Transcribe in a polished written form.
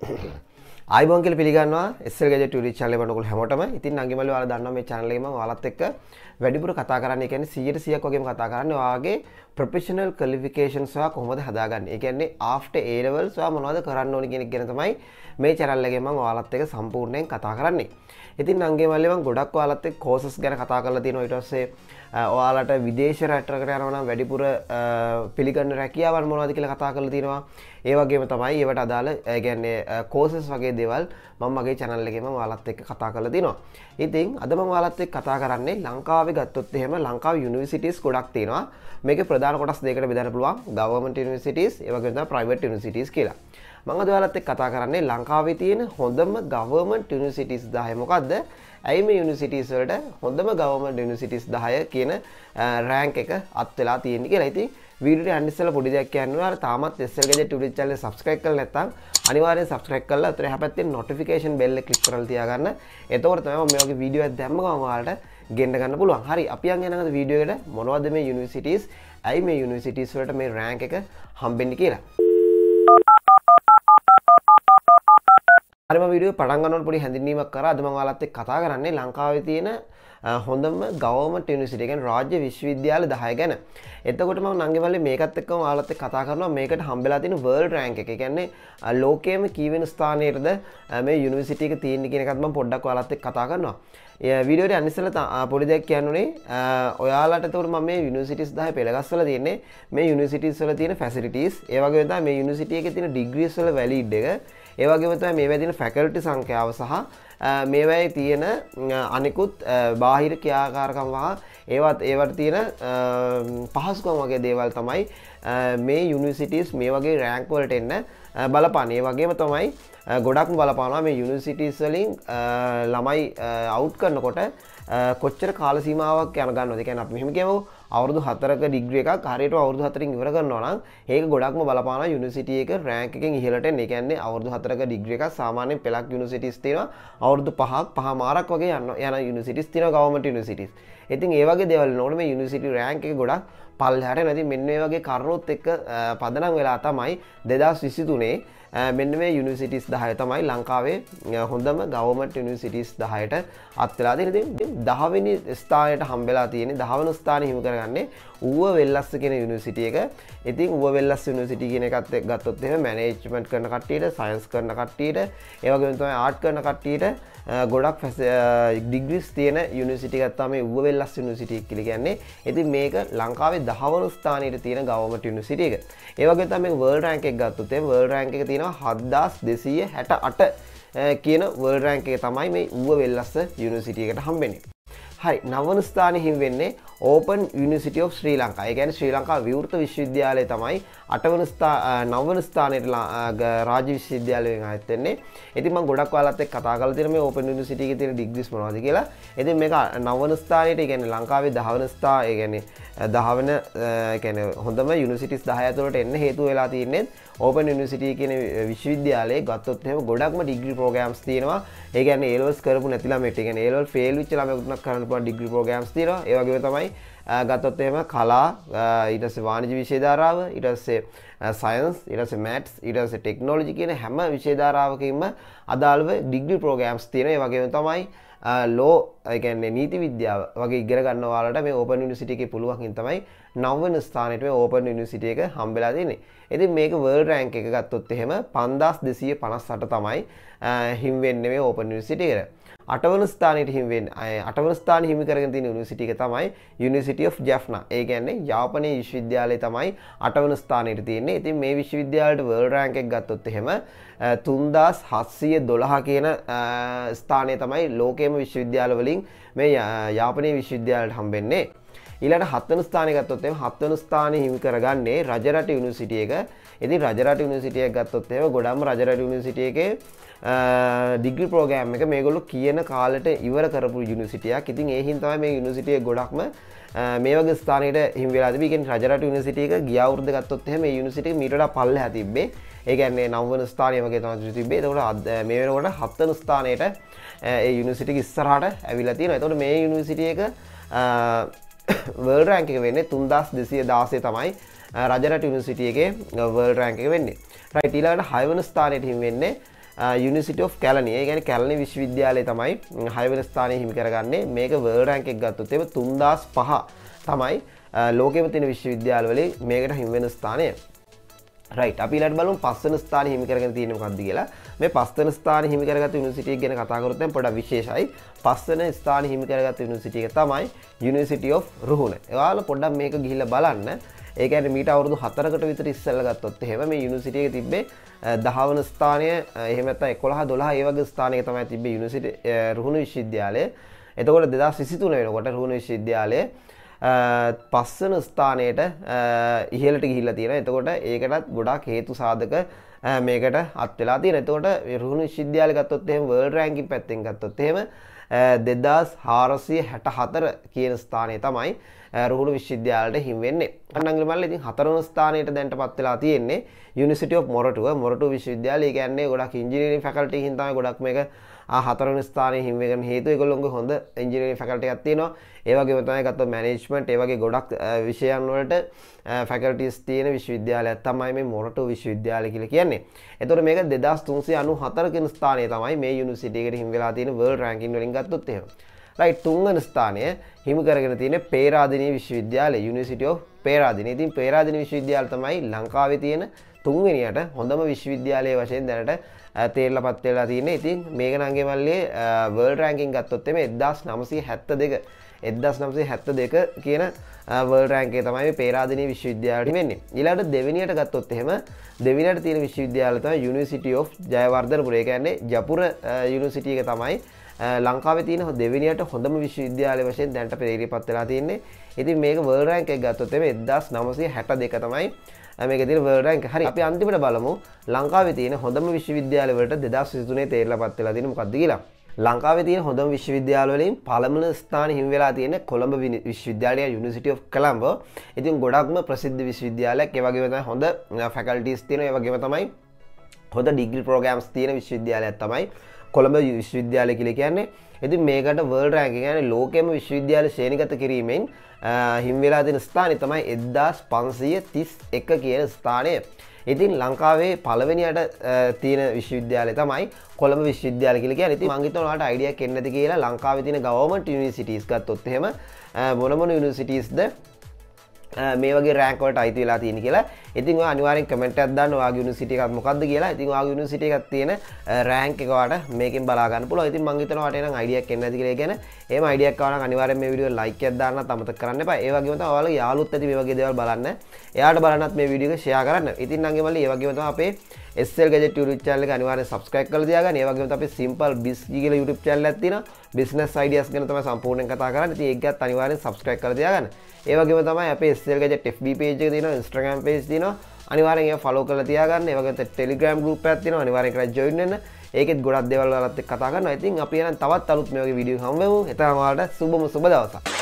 ආයිබෝන් කියලා පිළිගන්නවා SL Gadget YouTube channel එක බලනකොට හැමෝටම. ඉතින් නංගිමල්ලි ඔයාලා දන්නවා මේ channel එකේ මම ඔයාලත් එක්ක වැඩිපුර කතා කරන්නේ. ඒ කියන්නේ 100%ක් වගේම කතා කරන්නේ ඔයාගේ professional qualifications ඔයා කොහොමද හදාගන්නේ. ඒ කියන්නේ after A levels ඔයා මොනවද කරන්න ඕනේ කියන එක ගැන තමයි මේ channel එකේ මම ඔයාලත් එක්ක සම්පූර්ණයෙන් කතා කරන්නේ. ඉතින් නංගිමල්ලි මම ගොඩක් ඔයාලත් එක්ක courses ගැන කතා කරලා තියෙනවා. ඊට පස්සේ ඔයාලට විදේශ රටකට යනවා නම් වැඩිපුර පිළිගන්න රැකියාවන් මොනවද කියලා කතා කරලා තියෙනවා. ඒ වගේම තමයි ඒවට අදාළ ඒ කියන්නේ courses වගේ දේවල් මම මගේ channel එකේ මම ඔයාලත් එක්ක කතා කරලා තිනවා. ඉතින් අද මම ඔයාලත් එක්ක කතා කරන්නේ ලංකාවේ ගත්තොත් එහෙම ලංකාවේ universities ගොඩක් තියෙනවා. මේකේ ප්‍රධාන කොටස් දෙකකට බෙදන්න පුළුවන්. government universities ඒ වගේම තමයි private universities කියලා. මම අද ඔයාලත් එක්ක කතා කරන්නේ ලංකාවේ තියෙන හොඳම government universities 10 මොකද්ද? ඇයි මේ යුනිවර්සිටිස් වලට හොඳම ගවර්න්මන්ට් යුනිවර්සිටිස් 10 කියන රෑන්ක් එක අත් වෙලා තියෙන්නේ කියලා. ඉතින් වීඩියෝ එක යන්න ඉස්සෙල්ලා පොඩි දෙයක් කියන්නවා. අර තාමත් SL Gadget YouTube channel එක subscribe කරලා නැත්නම් අනිවාර්යෙන් subscribe කරලා අතට එහා පැත්තේ notification bell එක click කරලා තියාගන්න. එතකොට තමයි මම මේ වගේ වීඩියෝ එකක් දැම්ම ගමන් ඔයාලට ගෙන්න ගන්න පුළුවන්. හරි අපි යන් යනකද වීඩියෝ එකට මොනවද මේ යුනිවර්සිටිස් ඇයි මේ යුනිවර්සිටිස් වලට මේ රෑන්ක් එක හම්බෙන්නේ කියලා. හරිම වීඩියෝ පටන් ගන්නකොට පොඩි හැඳින්වීමක් කරා. අද මම ඔයාලත් එක්ක කතා කරන්නේ ලංකාවේ තියෙන හොඳම ගවර්න්මන්ට් යුනිවර්සිටි කියන්නේ රාජ්‍ය විශ්වවිද්‍යාල 10 ගැන. එතකොට මම නංගිමල්ලි මේකත් එක්කම ඔයාලත් එක්ක කතා කරනවා මේකට හම්බෙලා තියෙන world rank එක. ඒ කියන්නේ ලෝකයේම කීවෙනි ස්ථානයේද මේ යුනිවර්සිටි එක තියෙන්නේ කියන එකත් මම පොඩ්ඩක් ඔයාලත් එක්ක කතා කරනවා. වීඩියෝ එක යන්න ඉස්සෙල්ලා පොඩි දෙයක් කියන්නුනේ ඔයාලට එතකොට මම මේ යුනිවර්සිටිස් 10 පෙළගස්සලා තියෙන්නේ මේ යුනිවර්සිටිස් වල තියෙන ෆැසිලිටිස් ඒ වගේම තමයි මේ යුනිවර්සිටි එකේ තියෙන ඩිග්‍රීස් වල වැලිඩ් එක ඒ වගේම තමයි මේවා තියෙන ෆැකල්ටි සංඛ්‍යාව සහ මේවායේ තියෙන අනිකුත් බාහිර ක්‍රියාකාරකම් වහ ඒවට තියෙන පහසුකම් වගේ දේවල් තමයි මේ යුනිවර්සිටිස් මේ වගේ රෑන්ක් වලට එන්න බලපාන්නේ. ඒ වගේම තමයි ගොඩක්ම බලපානවා මේ යුනිවර්සිටිස් වලින් ළමයි අවුට් කරනකොට කොච්චර කාල සීමාවක් යන ගන්නවද. ඒ කියන්නේ අපි මෙහෙම කියමු අවුරුදු 4ක ඩිග්‍රී එකක් හරියට අවුරුදු 4කින් ඉවර කරනවා නම් ඒක ගොඩක්ම බලපානවා යුනිවර්සිටි එක රෑන්ක් එකෙන් ඉහළට එන්න. ඒ කියන්නේ අවුරුදු 4ක ඩිග්‍රී එකක් සාමාන්‍යයෙන් පෙළක් යුනිවර්සිටිස් තියෙනවා අවුරුදු 5මාරක් වගේ යන යුනිවර්සිටිස් තියෙනවා ගවර්න්මන්ට් යුනිවර්සිටිස්. ඉතින් ඒ වගේ දේවල් නෝන මේ යුනිවර්සිටි රෑන්ක් එක ගොඩක් පල්ලෙහාට නැති මෙන්න මේ වගේ කරුණුත් එක්ක පදනම් වෙලා තමයි 2023 මෙන්න මේ යුනිවර්සිටිස් 10 තමයි ලංකාවේ හොඳම ගවර්න්මන්ට් යුනිවර්සිටිස් 10ට අත් වෙලා තියෙන්නේ. ඉතින් 10 වෙනි ස්ථානයට හම්බෙලා තියෙන්නේ 10 වෙනි ස්ථානෙ හිමි කරගන්නේ ඌව වෙල්ලස්ස කියන යුනිවර්සිටි එක. ඉතින් ඌව වෙල්ලස්ස යුනිවර්සිටි කියන එකත් ගත්තොත් එහෙම මැනේජ්මන්ට් කරන කට්ටියට, සයන්ස් කරන කට්ටියට, ඒ වගේම තමයි ආර්ට් කරන කට්ටියට ගොඩක් ඩිග්‍රීස් තියෙන යුනිවර්සිටි එකක් තමයි ඌව වෙල්ලස්ස යුනිවර්සිටි කියලා කියන්නේ. ඉතින් මේක ලංකාවේ 10 වෙනි ස්ථානයේ තියෙන ගවර්න්මන්ට් යුනිවර්සිටි එක. ඒ වගේම තමයි වර්ල්ඩ් රෑන්ක් එක ගත්තොත් එහෙම වර්ල්ඩ් රෑන්ක් එක තියෙනවා 7268 කියන වර්ල්ඩ් රෑන්ක් එක තමයි මේ ඌව වෙල්ලස්ස යුනිවර්සිටි එකට හම්බෙන්නේ. හරි 9 වෙනි ස්ථානයේ හිමි වෙන්නේ Open University of Sri Lanka. ඒ කියන්නේ ශ්‍රී ලංකා විවෘත විශ්වවිද්‍යාලය තමයි 9 වෙනි ස්ථානයට රාජ්‍ය විශ්වවිද්‍යාලයෙන් ආයෙත් වෙන්නේ. ඉතින් මම ගොඩක් ඔයාලත් එක්ක කතා කරලා තියෙන මේ Open University එකේ තියෙන ඩිග්‍රීස් මොනවද කියලා. ඉතින් මේක 9 වෙනි ස්ථානයට, ඒ කියන්නේ ලංකාවේ 10 වෙනි ස්ථාන, ඒ කියන්නේ 10 වෙනි ඒ කියන්නේ හොඳම යුනිවර්සිටිස් 10 ඇතුළට එන්න හේතු වෙලා තියෙන්නේ Open University කියන විශ්වවිද්‍යාලයේ ගත්තොත් එහෙම ගොඩක්ම ඩිග්‍රී ප්‍රෝග්‍රෑම්ස් තියෙනවා. ඒ කියන්නේ A levels කරපු නැති ළමයිට, ඒ කියන්නේ A level fail වෙච්ච ළමයෙකුට කරන්න පුළුවන් ඩිග්‍රී ප්‍රෝග්‍රෑම්ස් තියෙනවා. ඒ වගේම තමයි ගත්තොත් එහෙම කලා, ඊට පස්සේ වාණිජ්‍ය විෂය ධාරාව, ඊට පස්සේ සයන්ස්, ඊට පස්සේ මැත්ස්, ඊට පස්සේ ටෙක්නොලොජි කියන හැම විෂය ධාරාවකින්ම අදාළව ඩිග්‍රී ප්‍රෝග්‍රෑම්ස් තියෙනවා. ඒ වගේම තමයි ලෝ, ඒ කියන්නේ නීති විද්‍යාව වගේ ඉගෙන ගන්න ඔයාලට මේ ඕපන් යුනිවර්සිටි එකේ පුළුවන්කින් තමයි 9 වෙනි ස්ථානයට මේ ඕපන් යුනිවර්සිටි එක හම්බෙලා තියෙන්නේ. ඉතින් මේක වර්ල්ඩ් රෑන්ක් එක ගත්තොත් එහෙම 5258 තමයි හිමි වෙන්නේ මේ ඕපන් යුනිවර්සිටි එකට. 8 වෙනි ස්ථානයට හිමි වෙන්නේ 8 වෙනි ස්ථානෙ හිමි කරගෙන තියෙන යුනිවර්සිටි එක තමයි University of Jaffna. ඒ කියන්නේ යාපනයේ විශ්වවිද්‍යාලය තමයි 8 වෙනි ස්ථානයට තියෙන්නේ. ඉතින් මේ විශ්වවිද්‍යාලයට වර්ල්ඩ් රෑන්ක් එක ගත්තොත් එහෙම 3712 කියන ස්ථානය තමයි ලෝකයේම විශ්වවිද්‍යාල වලින් මේ යාපනයේ විශ්වවිද්‍යාලයට හම්බෙන්නේ. ඊළඟ 7 වෙනි ස්ථානය ගත්තොත් එහෙම 7 වෙනි ස්ථානෙ හිමි කරගන්නේ රජරට යුනිවර්සිටි එක. ඉතින් රජරට යුනිවර්සිටි එක ගත්තොත් එහෙම ගොඩක්ම රජරට යුනිවර්සිටි එකේ ඩිග්‍රී ප්‍රෝග්‍රෑම් එක මේගොල්ලෝ කියන කාලෙට ඉවර කරපු යුනිවර්සිටියක්. ඉතින් ඒ හින්දා තමයි මේ යුනිවර්සිටි එක ගොඩක්ම මේ වගේ ස්ථානයකට හිමි වෙලා තිබෙන්නේ. කියන්නේ රජරට යුනිවර්සිටි එක ගිය අවුරුද්ද ගත්තොත් එහෙම මේ යුනිවර්සිටි එක මීට වඩා පල්ලෙහා තිබ්බේ. ඒ කියන්නේ 9 වෙනි ස්ථානය වගේ තමයි තිබ්බේ. ඒතකොට මේ වෙනකොට 7 වෙනි ස්ථානයට ඒ යුනිවර්සිටි එක ඉස්සරහට ඇවිල්ලා තියෙනවා. ඒතකොට මේ යුනිවර්සිටි එක වර්ල්ඩ් රෑන්ක් එක වෙන්නේ 3216 තමයි රජරට යුනිවර්සිටි එකේ වර්ල්ඩ් රෑන්ක් එක වෙන්නේ. රයිට් ඊළඟට 6 වෙනි ස්ථානයට හිමි වෙන්නේ University of Kelaniya. ඒ කියන්නේ කැලණි විශ්වවිද්‍යාලය තමයි 6 වෙනි ස්ථානය හිමි කරගන්නේ. මේක world rank එක ගත්තොත් එහෙම 3005 තමයි ලෝකෙම තියෙන විශ්වවිද්‍යාල වලින් මේකට හිමි වෙන ස්ථානය. right අපි ඊළඟට බලමු 5 වෙනි ස්ථානය හිමි කරගෙන තියෙන්නේ මොකක්ද කියලා. මේ 5 වෙනි ස්ථානය හිමි කරගත්ත යුනිවර්සිටි එක ගැන කතා කරොත් දැන් පොඩ්ඩක් විශේෂයි. 5 වෙනි ස්ථානය හිමි කරගත්ත යුනිවර්සිටි එක තමයි University of Ruhuna. ඒගොල්ලෝ පොඩ්ඩක් මේක ගිහිල්ලා බලන්න. ඒ කියන්නේ මීට අවුරුදු 4කට විතර ඉස්සෙල්ලා ගත්තොත් එහෙම මේ යුනිවර්සිටි එක තිබ්බේ 10 වෙනි ස්ථානය එහෙම නැත්නම් 11 12 ඒ වගේ ස්ථානයක තමයි තිබ්බේ University Ruhuna විශ්වවිද්‍යාලය. එතකොට 2023 වෙනකොට Ruhuna විශ්වවිද්‍යාලය 5 වෙනි ස්ථානයට ඉහළට ගිහිල්ලා තියෙනවා. එතකොට ඒකටත් ගොඩාක් හේතු සාධක මේකට අත් වෙලා තියෙනවා. එතකොට Ruhuna විශ්වවිද්‍යාලය ගත්තොත් එහෙම world ranking පැත්තෙන් ගත්තොත් එහෙම 2464 කියන ස්ථානය තමයි Ruhuna විශ්වවිද්‍යාලයට හිමි වෙන්නේ. අන්නංගල මල්ල ඉතින් 4 වෙනි ස්ථානයට දැන්ටපත් වෙලා තියෙන්නේ University of Moratuwa. Moratuwa විශ්වවිද්‍යාලය කියන්නේ ගොඩක් ඉංජිනේරින් ෆැකල්ටි හින් තමයි ගොඩක් මේක 4 වෙනි ස්ථානයේ හිමි වෙන හේතුව ඒගොල්ලෝගේ හොඳ ඉංජිනේරින් ෆැකල්ටි එකක් තියෙනවා. ඒ වගේම තමයි ගත්තොත් මැනේජ්මන්ට් ඒ වගේ ගොඩක් විෂයන් වලට ෆැකල්ටිස් තියෙන විශ්වවිද්‍යාලයක් තමයි මේ Moratuwa විශ්වවිද්‍යාලය කියලා කියන්නේ. එතකොට මේක 2394 වෙනි ස්ථානයේ තමයි මේ යුනිවර්සිටි එකට හිමි වෙලා තියෙන world ranking වලින් ගත්තොත් එහෙම. right 3 වෙනි ස්ථානය හිමි කරගෙන තියෙන Peradeniya විශ්වවිද්‍යාලය University of Peradeniya. ඉතින් Peradeniya විශ්වවිද්‍යාලය තමයි ලංකාවේ තියෙන 3 වෙනියට හොඳම විශ්වවිද්‍යාලය වශයෙන් දැනට තේරලාපත් වෙලා තියෙන්නේ. ඉතින් මේක නංගේ මල්ලේ world ranking ගත්තොත් එමේ 1972 කියන world rank එක තමයි මේ Peradeniya විශ්වවිද්‍යාලයට වෙන්නේ. ඊළඟට දෙවෙනියට ගත්තොත් එහෙම දෙවෙනියට තියෙන විශ්වවිද්‍යාලය තමයි University of Jayewardenepura. ඒ කියන්නේ ජපුර යුනිවර්සිටි එක තමයි ලංකාවේ තියෙන දෙවෙනියට හොඳම විශ්වවිද්‍යාලය වශයෙන් දැනට පෙරේරිපත් වෙලා තියෙන්නේ. ඉතින් මේක world rank එක ගත්තොත් එමේ 1962 තමයි මේක තියෙන world rank. හරි අපි අන්තිමට බලමු ලංකාවේ තියෙන හොඳම විශ්වවිද්‍යාල වලට 2023 තේරලාපත් වෙලා තියෙන මොකක්ද කියලා. ලංකාවේ තියෙන හොඳම විශ්වවිද්‍යාල වලින් පළමුව ස්ථානෙ හිමි වෙලා තියෙන කොළඹ විශ්වවිද්‍යාලය University of Colombo. ඉතින් ගොඩක්ම ප්‍රසිද්ධ විශ්වවිද්‍යාලයක්. ඒ වගේම තමයි හොඳ ෆැකල්ටිස් තියෙනවා. ඒ වගේම තමයි හොඳ ඩිග්‍රී ප්‍රෝග්‍රෑම්ස් තියෙන විශ්වවිද්‍යාලයක් තමයි කොළඹ විශ්වවිද්‍යාලය කියලා කියන්නේ. ඉතින් මේකට world ranking කියන්නේ ලෝකෙම විශ්වවිද්‍යාල ශ්‍රේණිගත කිරීමෙන් හිමි වෙලා තියෙන ස්ථානය තමයි 1531 කියන ස්ථානය. ඉතින් ලංකාවේ පළවෙනියට තියෙන විශ්වවිද්‍යාලය තමයි කොළඹ විශ්වවිද්‍යාලය කියලා කියන්නේ. ඉතින් මම හිතනවා ඔයාලට අයිඩියා එකක් නැති කියලා ලංකාවේ තියෙන ගවර්න්මන්ට් යුනිවර්සිටිස් ගත්තොත් එහෙම මොන යුනිවර්සිටිස්ද මේ වගේ රෑන්ක් වලට අයිති වෙලා තියෙන කියලා. ඉතින් ඔය අනිවාර්යෙන් කමෙන්ට් එකක් දාන්න ඔයාගේ යුනිවර්සිටි එකක් මොකක්ද කියලා. ඉතින් ඔයාගේ යුනිවර්සිටි එකක් තියෙන රෑන්ක් එක ඔයාලට මේකෙන් බලා ගන්න පුළුවන්. ඉතින් මම හිතනවා ඔයාලට එනම් අයිඩියා එකක් නැති කියලා කියන. එහෙම අයිඩියා එකක් ආවා නම් අනිවාර්යෙන් මේ වීඩියෝ ලයික් එකක් දාන්නත් අමතක කරන්න එපා. ඒ වගේම තමයි ඔයාලගේ යාළුවොත් ඇති මේ වගේ දේවල් බලන්න. එයාට බලන්නත් මේ වීඩියෝ එක ෂෙයා කරන්න. ඉතින් නම් එමලි ඒ වගේම තමයි අපේ SL Gadget YouTube channel එක අනිවාර්යෙන් subscribe කරලා තියාගන්න. ඒ වගේම තමයි අපේ simple biz කියලා YouTube channel එකක් තියෙනවා. business ideas ගැන තමයි සම්පූර්ණයෙන් කතා කරන්නේ. ඉතින් ඒකත් අනිවාර්යෙන් subscribe කරලා තියාගන්න. ඒ වගේම තමයි අපේ SL Gadget FB page එක තියෙනවා, Instagram page තියෙනවා. අනිවාර්යෙන් ඒක follow කරලා තියාගන්න. ඒ වගේම Telegram group එකක් තියෙනවා. අනිවාර්යෙන් ඒකට join වෙන්න. ඒකෙත් ගොඩක් දේවල් වලත් එක්ක කතා කරනවා. ඉතින් අපි එහෙනම් තවත් අලුත් මේ වගේ වීඩියෝ හම්බෙමු. එතන ඔයාලට සුබ දවසක්.